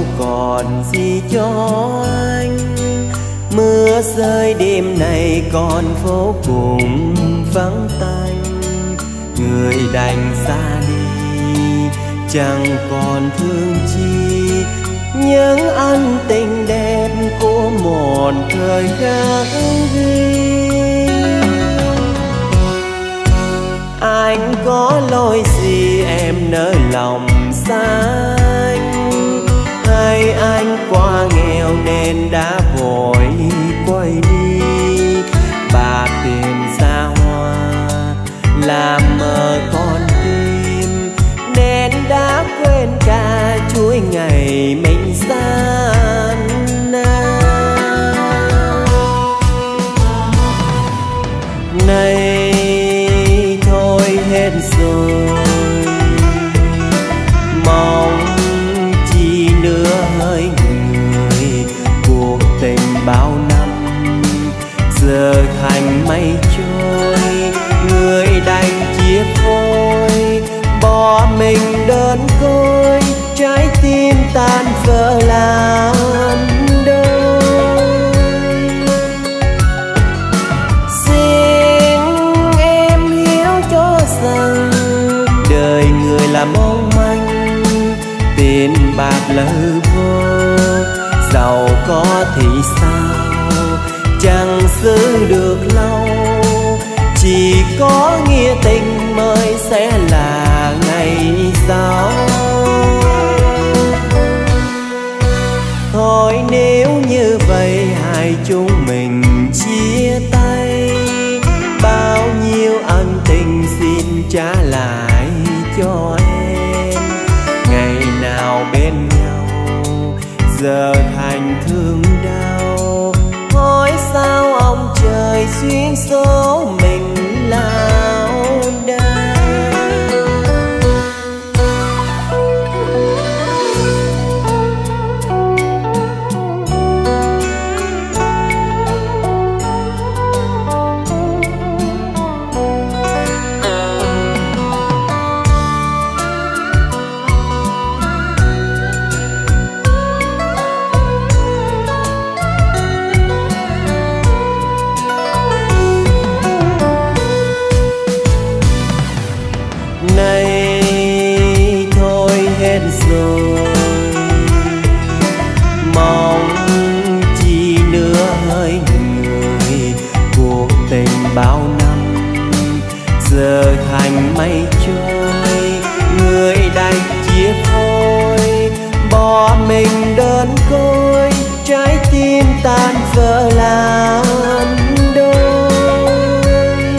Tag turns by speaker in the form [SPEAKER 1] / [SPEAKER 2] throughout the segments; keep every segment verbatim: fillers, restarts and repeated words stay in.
[SPEAKER 1] còn gì cho anh. Mưa rơi đêm nay con phố cùng vắng tanh. Người đành xa đi chẳng còn thương chi, những ân tình đẹp của một thời khắc ghi. Anh có lỗi gì em nỡ lòng xa anh, hay anh quá nghèo nên đã vội quay đi. Bạc tiền xa hoa làm mờ con tim, nên đã quên cả chuỗi ngày mình gian nan. Này thôi hết rồi, mong chi nữa hỡi người. Cuộc tình bao năm giờ thành mây trôi, người đành chia phôi bỏ mình đơn côi. Trái tim tan vỡ làm đôi. Xin em hiểu cho rằng đời người là mong manh, tiền bạc là hư vô. Giàu có thì sao chẳng giữ được lâu, chỉ có nghĩa tình mới sẽ là ngày sau. Thôi nếu như vậy hai chúng mình chia tay, bao nhiêu ân tình xin trả lại cho em. Ngày nào bên nhau giờ thành thương đau, hỏi sao ông trời xuyên số mình lao đao. Này thôi hết rồi, mong chi nữa hỡi người. Cuộc tình bao năm giờ thành mây trôi, người đành chia phôi bỏ mình đơn côi. Trái tim tan vỡ làm đôi.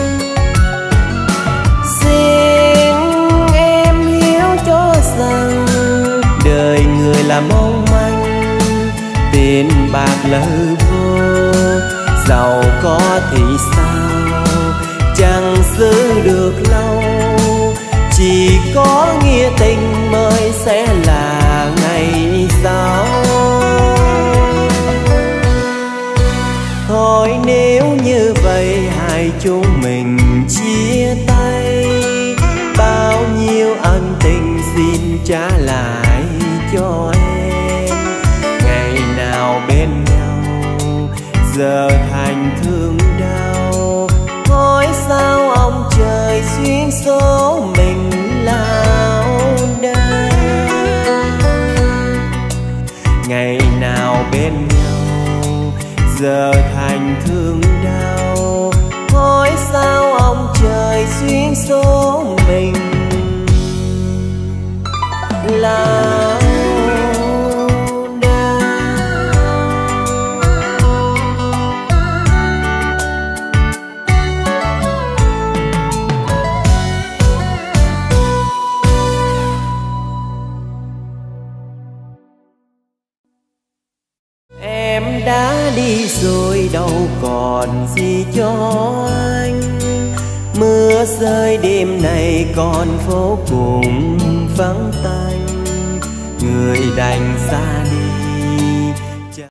[SPEAKER 1] Xin em hiểu cho rằng đời người là mong manh, tiền bạc là hư vô. Giàu có thì sao chẳng giữ được lâu, chỉ có nghĩa tình mới sẽ là ngày sau. Thôi nếu như vậy hai chúng mình chia tay, bao nhiêu ân tình xin trả lại cho em. Ngày nào bên nhau giờ thành thương đau, hỏi sao ông trời xuyên số mình lao đao. Ngày nào bên nhau giờ thành thương đau, hỏi sao ông trời xuyên số mình lao đao. Em đã đi rồi đâu còn gì cho anh. Mưa rơi đêm nay con phố cùng vắng tanh, người đành xa